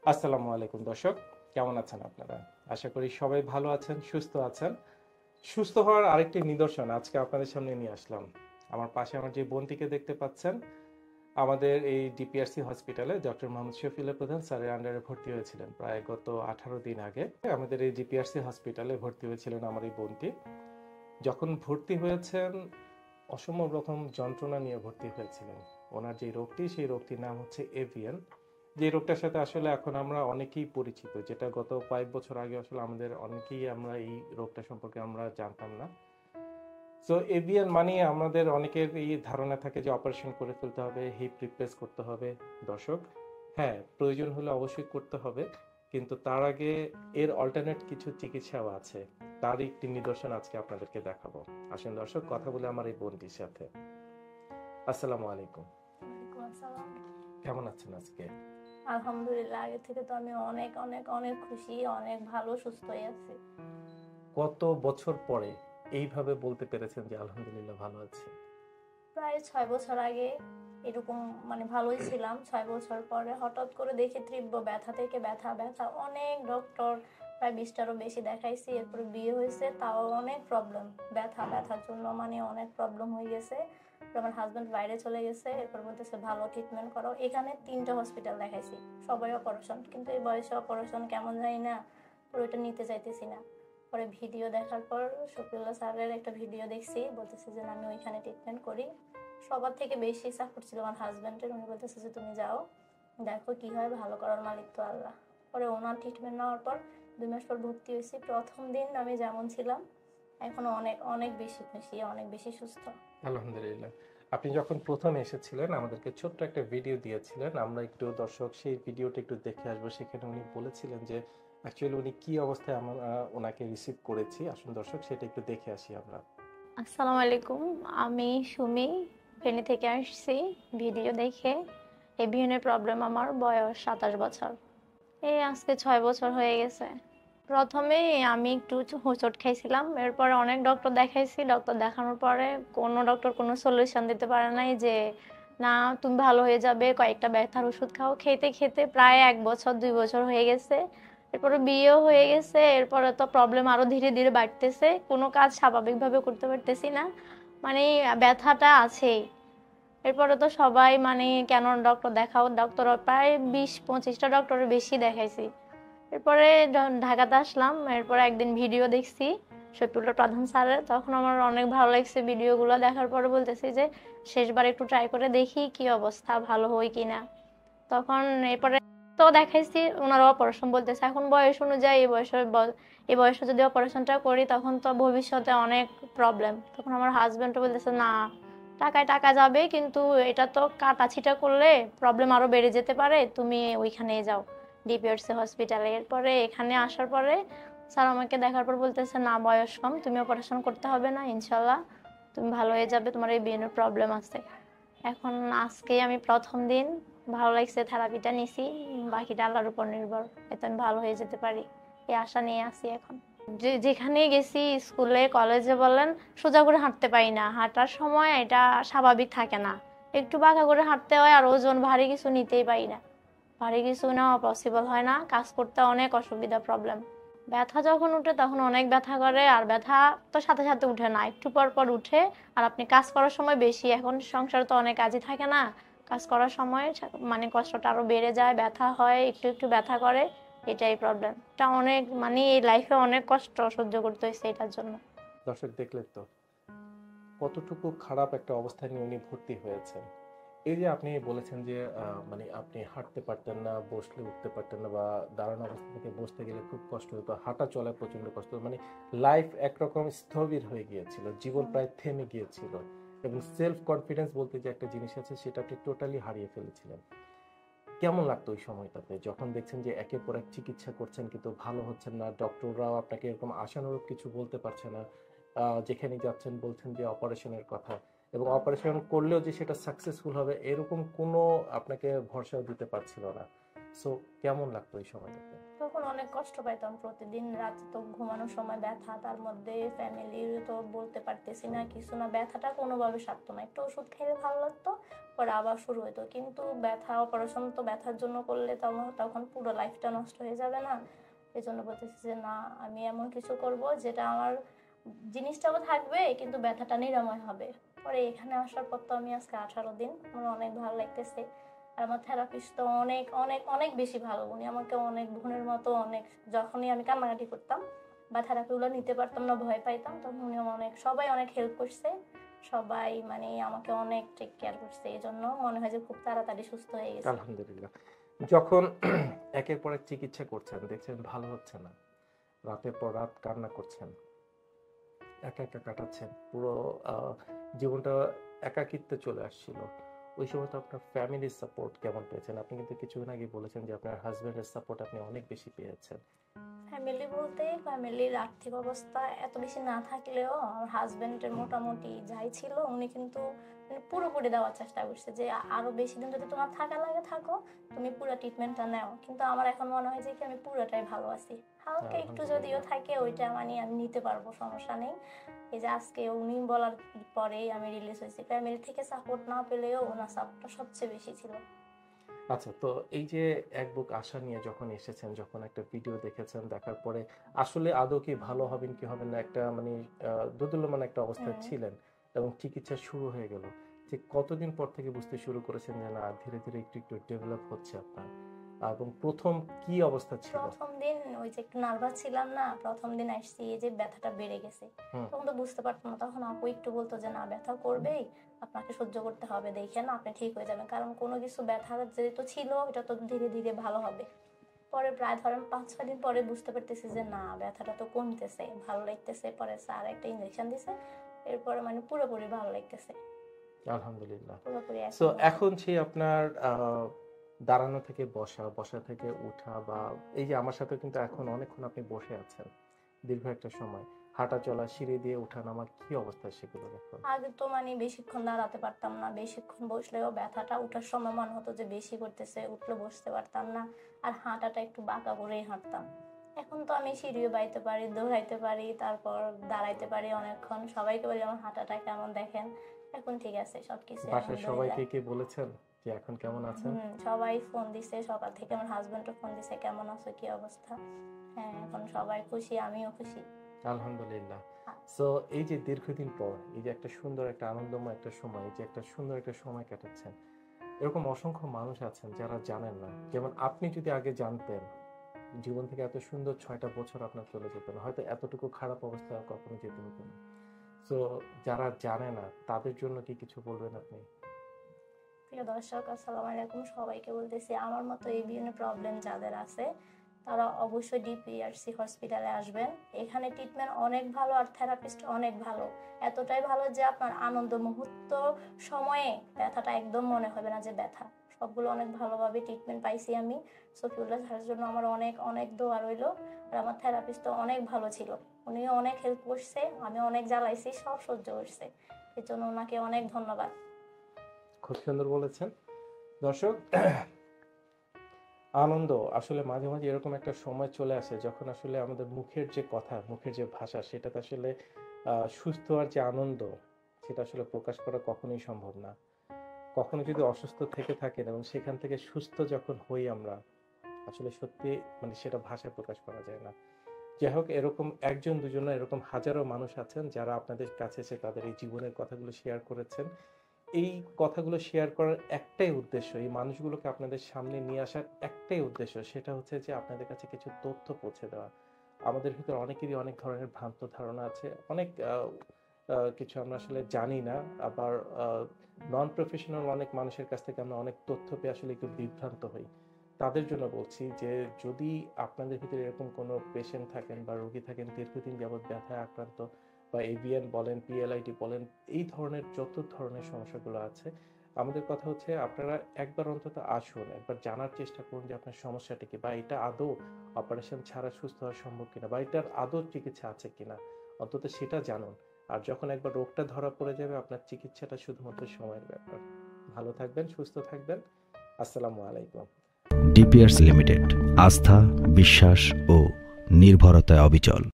আসসালামু আলাইকুম দর্শক, কেমন আছেন আপনারা? আশা করি সবাই ভালো আছেন, সুস্থ আছেন। সুস্থ হওয়ার আরেকটি নিদর্শন আজকে আপনাদের সামনে নিয়ে আসলাম। আমার পাশে আমার যে বোনটিকে দেখতে পাচ্ছেন, আমাদের এই ডিপিআরসি হসপিটালে ডক্টর মোহাম্মদ শফিউল্লাহ প্রধান স্যারের আন্ডারে ভর্তি হয়েছিলেন প্রায় গত 18 দিন আগে। আমাদের এই ডিপিআরসি হসপিটালে ভর্তি হয়েছিলেন আমার এই বোনটি। যখন ভর্তি হয়েছেন, অসম্ভব রকম যন্ত্রণা নিয়ে ভর্তি হয়েছিলেন। ওনার যে রোগটি, সেই রোগটির নাম হচ্ছে এভিএন। যে রোগটার সাথে আসলে এখন আমরা অনেকেই পরিচিত, যেটা গত কয়েক বছর আগে আসলে আমাদের অনেকেই আমরা এই রোগটা সম্পর্কে আমরা জানতাম না। সো এভিএন মানে আমাদের অনেকের এই ধারণা থাকে যে অপারেশন করে ফেলতে হবে, হিপ রিপ্লেস করতে হবে। দর্শক, হ্যাঁ, প্রয়োজন হলে অবশ্যই করতে হবে, কিন্তু তার আগে এর অল্টারনেট কিছু চিকিৎসাও আছে। তার একটি নিদর্শন আজকে আপনাদেরকে দেখাবো। আসেন দর্শক, কথা বলে আমার এই বোনটির সাথে। আসসালামু আলাইকুম। ওয়ালাইকুম আসসালাম। কেমন আছেন আজকে? আলহামদুলিল্লাহ, আগে থেকে তো আমি অনেক অনেক অনেক খুশি, অনেক ভালো সুস্থই আছি। কত বছর পরে এইভাবে বলতে পেরেছেন যে আলহামদুলিল্লাহ ভালো আছি? প্রায় 6 বছর আগে এরকম ভালোই ছিলাম। 6 বছর পরে হঠাৎ করে দেখি তীব্র ব্যথা থেকে ব্যথা ব্যথা, অনেক ডক্টর প্রায় 20টারও বেশি দেখাইছি। এরপরে বিয়ে হয়েছে, তাও অনেক প্রবলেম, ব্যথার জন্য অনেক প্রবলেম হয়ে গেছে। আমার হাজব্যান্ড বাইরে চলে গেছে, এরপর বলতেছে ভালো ট্রিটমেন্ট করো। এখানে 3টা হসপিটাল দেখাইছি, সবাই অপারেশন, কিন্তু এই বয়সে অপারেশন কেমন জানি না, পুরোটা নিতে চাইতেছি না। পরে ভিডিও দেখার পর শফিউল্লাহ স্যারের একটা ভিডিও দেখছি, বলতেছে যে আমি ওইখানে ট্রিটমেন্ট করি। সবার থেকে বেশি সাপোর্ট ছিল আমার হাজব্যান্ডের। উনি বলতেছে যে তুমি যাও, দেখো কি হয়, ভালো করার মালিক তো আল্লাহ। পরে ওনার ট্রিটমেন্ট নেওয়ার পর 2 মাস পর ভর্তি হয়েছি। প্রথম দিন আমি যেমন ছিলাম, এখন অনেক অনেক বেশি খুশি, অনেক বেশি সুস্থ। আলহামদুলিল্লাহ। আপনি যখন প্রথম এসেছিলেন আমাদেরকে ছোট্ট একটা ভিডিও দিয়েছিলেন, আমরা একটু দর্শক সেই ভিডিওটা একটু দেখে আসবো। সেখানে উনি বলেছিলেন যে অ্যাকচুয়ালি উনি কি অবস্থায় আমরা ওনাকে রিসিভ করেছি। আসুন দর্শক, সেটা একটু দেখে আসি আমরা। আসসালামু আলাইকুম, আমি সুমি, ফেনী থেকে আসছি। ভিডিও দেখে এভিএনের প্রবলেম, আমার বয়স 27 বছর। এই আজকে 6 বছর হয়ে গেছে। প্রথমে আমি একটু হোঁচট খাইছিলাম, এরপরে অনেক ডক্টর দেখাইছি। ডক্টর দেখানোর পরে কোনো ডক্টর কোনো সলিউশন দিতে পারে নাই যে না তুমি ভালো হয়ে যাবে, কয়েকটা ব্যথার ওষুধ খাও। খেতে খেতে প্রায় 1 বছর 2 বছর হয়ে গেছে। এরপরে বিয়েও হয়ে গেছে, এরপরে তো প্রবলেম আরো ধীরে ধীরে বাড়তেছে, কোনো কাজ স্বাভাবিকভাবে করতে পারতেছি না, মানে ব্যথাটা আছেই। এরপরে তো সবাই কেন ডক্টর দেখাও, ডক্টর প্রায় 20-25টা ডক্টরের বেশি দেখাইছি। এরপরে ঢাকাতে আসলাম, এরপরে একদিন ভিডিও দেখছি শফিউল্লাহ প্রধান স্যারের, তখন আমার অনেক ভালো লাগছে। ভিডিওগুলো দেখার পরে বলতেছি যে শেষবার একটু ট্রাই করে দেখি কি অবস্থা, ভালো হয় কিনা। তখন এরপরে তো দেখাইছি, ওনারা অপারেশন বলতেছে। এখন বয়স অনুযায়ী এই বয়সে যদি অপারেশনটা করি তখন তো ভবিষ্যতে অনেক প্রবলেম। তখন আমার হাজবেন্ডও বলতেছে না, টাকায় টাকা যাবে, কিন্তু এটা তো কাটাছিটা করলে প্রবলেম আরো বেড়ে যেতে পারে, তুমি ওইখানে যাও ডিপিআরসি হসপিটালে। এরপরে এখানে আসার পরে স্যার আমাকে দেখার পর বলতেছে না, বয়স কম, তুমি অপারেশন করতে হবে না, ইনশাল্লাহ তুমি ভালো হয়ে যাবে, তোমার এই ব্রেনের প্রবলেম আছে। এখন আজকেই আমি প্রথম দিন, ভালো লাগছে, থেরাপিটা নিছি, বাকিটা আল্লাহর উপর নির্ভর, এতে আমি ভালো হয়ে যেতে পারি, এই আশা নিয়ে আছি। এখন যেখানে গেছি, স্কুলে কলেজে বলেন, সোজা করে হাঁটতে পারি না। হাঁটার সময় এটা স্বাভাবিক থাকে না, একটু বাঁকা করে হাঁটতে হয়। আর ওজন ভারী কিছু নিতেই পারি না, ভারী কিছু নেওয়া পসিবল হয় না, কাজ করতে অনেক অসুবিধা, প্রবলেম। ব্যথা যখন উঠে তখন অনেক ব্যথা করে, আর ব্যথা তো সাথে সাথে উঠে না, একটু পর পর উঠে। আর আপনি কাজ করার সময় বেশি, এখন সংসারে তো অনেক কাজই থাকে না, কাজ করার সময় কষ্টটা আরো বেড়ে যায়, ব্যথা হয়, একটু একটু ব্যথা করে। এটাই প্রবলেম, এটা অনেক এই লাইফে অনেক কষ্ট সহ্য করতে হয়েছে এটার জন্য। দর্শক, দেখলেন তো কতটুকু খারাপ একটা অবস্থায় নিয়ে উনি ভর্তি হয়েছেন। এই যে আপনি বলেছেন যে আপনি হাঁটতে পারতেন না, বসলে উঠতে পারতেন না, বা দাঁড়ানো অবস্থা থেকে বসতে গেলে খুব কষ্ট হতো, হাঁটা চলায় প্রচন্ড কষ্ট হতো, লাইফ একরকম স্থবির হয়ে গিয়েছিল, জীবন প্রায় থেমে গিয়েছিল, এবং সেলফ কনফিডেন্স বলতে যে একটা জিনিস আছে সেটা আপনি টোটালি হারিয়ে ফেলেছিলেন। কেমন লাগতো ওই সময়টাতে যখন দেখছেন যে একের পর এক চিকিৎসা করছেন কিন্তু ভালো হচ্ছেন না, ডক্টররাও আপনাকে এরকম আশানুরূপ কিছু বলতে পারছে না, যেখানে যাচ্ছেন বলছেন যে অপারেশনের কথা, এবং অপারেশন করলেও যে সেটা সাকসেসফুল হবে এরকম কোনো আপনাকে ভরসাও দিতে পারছিল না। সো কেমন লাগতো এই সময়টাতে? তখন অনেক কষ্ট পাইতাম, প্রতিদিন রাতে তো ঘুমানোর সময় ব্যথা, তার মধ্যে ফ্যামিলির তো বলতে পারতেছি না কিছু না, ব্যথাটা কোনোভাবে সারতো না, একটু ওষুধ খেলে ভালো লাগতো, পরে আবার শুরু হতো। কিন্তু ব্যথা, অপারেশন তো ব্যথার জন্য করলে তখন পুরো লাইফটা নষ্ট হয়ে যাবে না? এই জন্য বলতেছি যে না, আমি এমন কিছু করব যেটা আমার জিনিসটাও থাকবে কিন্তু ব্যথাটা নিরাময় হবে। পরে এখানে আসার পর তো আমি আজকে 18 দিন, আমার অনেক ভালো লাগতেছে। আর আমার থেরাপিস্ট তো অনেক অনেক অনেক বেশি ভালো, উনি আমাকে অনেক বোনের মতো, অনেক যখনই আমি কান্নাকাটি করতাম বা থেরাপিগুলো নিতে পারতাম না, ভয় পাইতাম, তখন উনি অনেক, সবাই অনেক হেল্প করছে, সবাই মানে আমাকে অনেক টেক কেয়ার করছে। এই জন্য মনে হয় যে খুব তাড়াতাড়ি সুস্থ হয়ে গেছে। আলহামদুলিল্লাহ। যখন একের পর এক চিকিৎসা করছেন, দেখছেন ভালো হচ্ছে না, রাতের পর রাত কান্না করছেন, একা একা কাটাচ্ছেন, পুরো আহ, জীবনটা একাকিত্বে চলে আসছিল, ওই সময় তো আপনার ফ্যামিলির সাপোর্ট কেমন পেয়েছেন? আপনি কিন্তু কিছুদিন আগে বলেছেন যে আপনার হাজবেন্ডের সাপোর্ট আপনি অনেক বেশি পেয়েছেন। ফ্যামিলি বলতে ফ্যামিলির আর্থিক অবস্থা এত বেশি না থাকলেও আমার হাজবেন্ডের মোটামুটি যাই ছিল উনি কিন্তু মানে পুরোপুরি দেওয়ার চেষ্টা করছে যে আরো বেশি দিন যদি তোমার থাকা লাগে থাকো, তুমি পুরো ট্রিটমেন্টটা নাও। কিন্তু আমার এখন মনে হয় যে কি আমি পুরোটাই ভালো আছি, হালকা একটু যদিও থাকে ওইটা মানে আমি নিতে পারবো, সমস্যা নেই। এই যে আজকে উনি বলার পরেই আমি রিলিজ হয়েছি, ফ্যামিলি থেকে সাপোর্ট না পেলেও ওনার সাপোর্টটা সবচেয়ে বেশি ছিল। আচ্ছা, তো এই যে এক বুক আশা নিয়ে যখন এসেছেন, যখন একটা ভিডিও দেখেছেন, দেখার পরে আসলে আদৌ কি ভালো হবেন কি হবেন না একটা মানে দোদুল্যমান একটা অবস্থায় ছিলেন, এবং চিকিৎসা শুরু হয়ে গেল, ঠিক কতদিন পর থেকে বুঝতে শুরু করেছেন যে না ধীরে ধীরে একটু একটু ডেভেলপ হচ্ছে আপনার, এবং প্রথম কি অবস্থা ছিল? প্রথম দিন ওই যে একটু নার্ভাস ছিলাম না, প্রথম দিন আসছি এই যে ব্যথাটা বেড়ে গেছে, তখন তো বুঝতে পারতাম না। তখন আপু একটু বলতো যে না ব্যথা করবেই, আপনাকে সহ্য করতে হবে, দেখেন আপনি ঠিক হয়ে যাবেন, কারণ কোনো কিছু ব্যথা যেহেতু ছিল এটা তো ধীরে ধীরে ভালো হবে। পরে প্রায় ধরেন 5-6 দিন পরে বুঝতে পারতেছি যে না ব্যথাটা তো কমতেছে, ভালো লাগতেছে। পরে স্যার একটা ইঞ্জেকশন দিছে, এরপরে মানে পুরোপুরি ভালো লাগতেছে, আলহামদুলিল্লাহ। পুরোপুরি সো এখন ভালো। এখন সেই আপনার দাঁড়ানো থেকে বসা, বসা থেকে উঠা, বা এই যে আমার সাথে কিন্তু এখন অনেকক্ষণ আপনি বসে আছেন দীর্ঘ একটা সময়, হাঁটা চলা, সিঁড়ি দিয়ে ওঠা নামা, কি অবস্থা সেগুলো এখন? আগে তো মানে বেশিক্ষণ দাঁড়াতে পারতাম না, বেশিক্ষণ বসলেও ব্যথাটা উঠার সময় মনে হতো যে বেশি করতেছে, উঠলে বসতে পারতাম না, আর হাঁটাটা একটু বাঁকা করেই হাঁটতাম। এখন তো আমি সিঁড়িও বাইতে পারি, দৌড়াইতে পারি, তারপর দাঁড়াইতে পারি অনেকক্ষণ, সবাইকে বলি আমার হাঁটাটা কেমন দেখেন। এখন ঠিক আছে সবকিছু বাসায় আলহামদুলিল্লাহ। সবাইকে কি বলেছেন যে এখন কেমন আছেন? সবাই ফোন দিছে সকাল থেকে, আমার হাজবেন্ডও ফোন দিছে কেমন আছো কি অবস্থা। হ্যাঁ এখন সবাই খুশি, আমিও খুশি। আলহামদুলিল্লাহ। সো এই যে দীর্ঘদিন পর এই যে একটা সুন্দর একটা আনন্দময় একটা সময়, এই যে একটা সুন্দর একটা সময় কাটাচ্ছেন, এরকম অসংখ্য মানুষ আছেন যারা জানেন না। যেমন আপনি যদি আগে জানতেন, জীবন থেকে এত সুন্দর 6টা বছর আপনার চলে যেত না, হয়তো এতটুকু খারাপ অবস্থা কখনো যেতে হতো না। সো যারা জানে না তাদের জন্য কি কিছু বলবেন আপনি? প্রিয় দর্শক আসসালামু আলাইকুম, সবাইকে বলতেছি আমার মতো এই বিভিন্ন প্রবলেম যাদের আছে তারা অবশ্যই ডিপিআরসি হসপিটালে আসবেন। এখানে ট্রিটমেন্ট অনেক ভালো আর থেরাপিস্ট অনেক ভালো, এতটাই ভালো যে আপনার আনন্দ মুহূর্ত সময়ে ব্যথাটা একদম মনে হবে না যে ব্যথা। সবগুলো অনেক ভালোভাবে ট্রিটমেন্ট পাইছি আমি। সফিউল্লাহ স্যারের জন্য আমার অনেক অনেক দোয়া রইলো। আর আমার থেরাপিস্টও অনেক ভালো ছিল, উনিও অনেক হেল্প করছে, আমি অনেক জ্বালাইছি, সব সহ্য করছে, এর জন্য ওনাকে অনেক ধন্যবাদ। খুব সুন্দর বলেছেন। দর্শক, আনন্দ আসলে মাঝে মাঝে এরকম একটা সময় চলে আসে যখন আসলে আমাদের মুখের যে কথা, মুখের যে ভাষা, সেটাতে আসলে সুস্থ আর যে আনন্দ, সেটা আসলে প্রকাশ করা কখনোই সম্ভব না। কখনো যদি অসুস্থ থেকে থাকেন এবং সেখান থেকে সুস্থ যখন হই আমরা, আসলে সত্যি মানে সেটা ভাষায় প্রকাশ করা যায় না। যাই হোক, এরকম একজন দুজন না, এরকম হাজারো মানুষ আছেন যারা আপনাদের কাছে এসে তাদের এই জীবনের কথাগুলো শেয়ার করেছেন। এই কথাগুলো শেয়ার করার একটাই উদ্দেশ্য, এই মানুষগুলোকে আপনাদের সামনে নিয়ে আসার একটাই উদ্দেশ্য, সেটা হচ্ছে যে আপনাদের কাছে কিছু তথ্য পৌঁছে দেওয়া। আমাদের ভিতরে অনেকেরই অনেক ধরনের ভ্রান্ত ধারণা আছে, অনেক কিছু আমরা আসলে জানি না, আবার নন প্রফেশনাল অনেক মানুষের কাছ থেকে আমরা অনেক তথ্য পেয়ে আসলে একটু বিভ্রান্ত হই। তাদের জন্য বলছি যে যদি আপনাদের ভিতরে এরকম কোনো পেশেন্ট থাকেন বা রোগী থাকেন দীর্ঘদিন যাবৎ ব্যথায় আক্রান্ত, বা এভিএন বলেন, পিএলআইডি বলেন, এই ধরনের যত ধরনের সমস্যাগুলো আছে, আমাদের কথা হচ্ছে আপনারা একবার অন্তত আসুন, একবার জানার চেষ্টা করুন যে আপনার সমস্যাটা কি, বা এটা আদৌ অপারেশন ছাড়া সুস্থ হওয়া সম্ভব কিনা, বা এটার আদৌ চিকিৎসা আছে কিনা, অন্তত সেটা জানুন। আর যখন একবার রোগটা ধরা পড়ে যাবে, আপনার চিকিৎসাটা শুধুমাত্র সময়ের ব্যাপার। ভালো থাকবেন, সুস্থ থাকবেন। আসসালামু আলাইকুম। ডিপিয়ার্স লিমিটেড, আস্থা, বিশ্বাস ও নির্ভরতায় অবিচল।